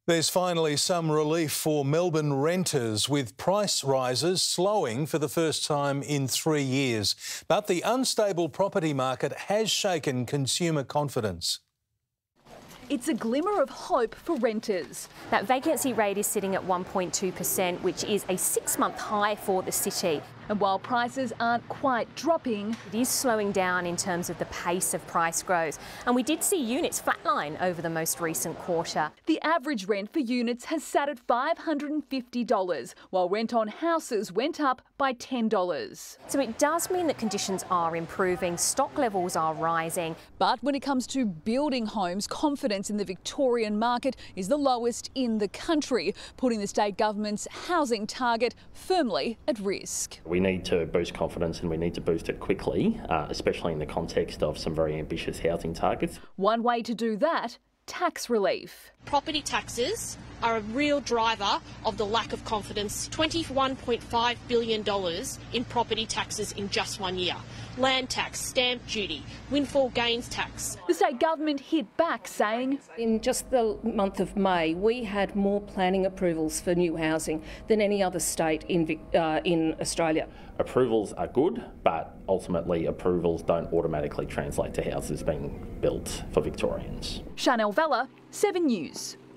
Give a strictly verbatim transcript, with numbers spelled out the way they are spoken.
There's finally some relief for Melbourne renters, with price rises slowing for the first time in three years. But the unstable property market has shaken consumer confidence. It's a glimmer of hope for renters. That vacancy rate is sitting at one point two percent, which is a six-month high for the city. And while prices aren't quite dropping, it is slowing down in terms of the pace of price growth. And we did see units flatline over the most recent quarter. The average rent for units has sat at five hundred and fifty dollars, while rent on houses went up by ten dollars. So it does mean that conditions are improving, stock levels are rising. But when it comes to building homes, confidence in the Victorian market is the lowest in the country, putting the state government's housing target firmly at risk. We need to boost confidence, and we need to boost it quickly, uh, especially in the context of some very ambitious housing targets. One way to do that, tax relief. Property taxes are a real driver of the lack of confidence. twenty-one point five billion dollars in property taxes in just one year. Land tax, stamp duty, windfall gains tax. The state government hit back, saying in just the month of May we had more planning approvals for new housing than any other state in, uh, in Australia. Approvals are good, but ultimately approvals don't automatically translate to houses being built for Victorians. Chanel Vella, Seven News.